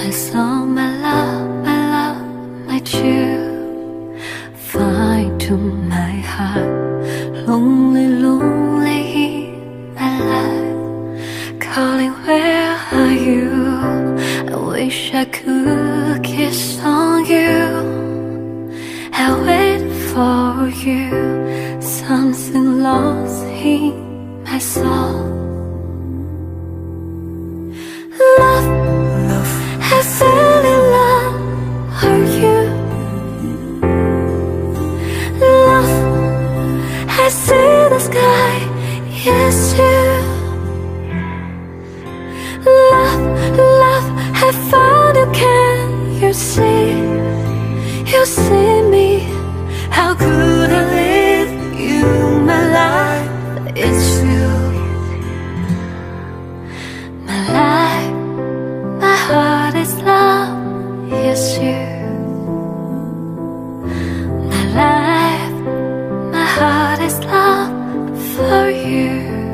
I saw my love, my true find to my heart. Lonely, lonely in my life, calling, where are you? I wish I could kiss on you. I wait for you, something lost in my soul. Love, I fell in love with you. Love, I see the sky, yes you. Love, I found you, can you see? You see me, how could I live you? My life, it's you. My life, my heart is love, yes you. My life, my heart is love for you.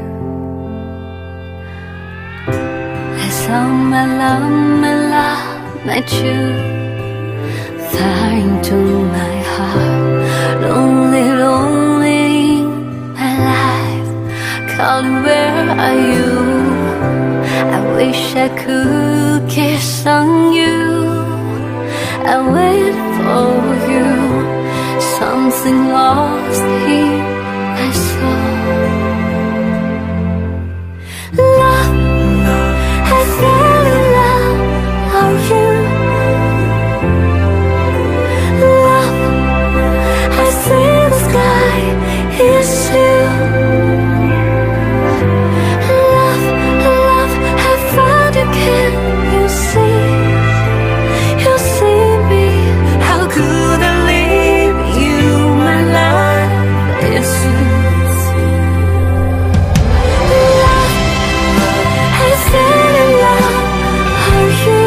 I saw my love, my true far into my heart. Lonely, lonely in my life, calling, where are you? I wish I could kiss on you. I wait for you, something lost in my soul. Love, I fell in love with you. Love, I see the sky, it's you. Love, I found you, can you see? You see me, how could I leave you? My life is you. Love, I fell in love with you.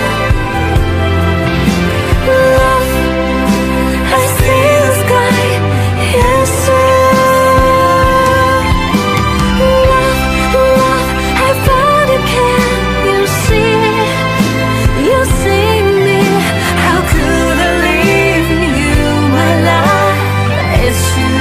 Love, I see the sky, yes you. Love, I found you, can you see? You see me, how could I leave you? My life is you.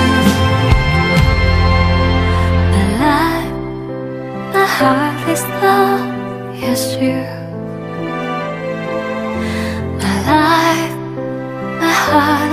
My life, my heart is love, yes you. My life, my heart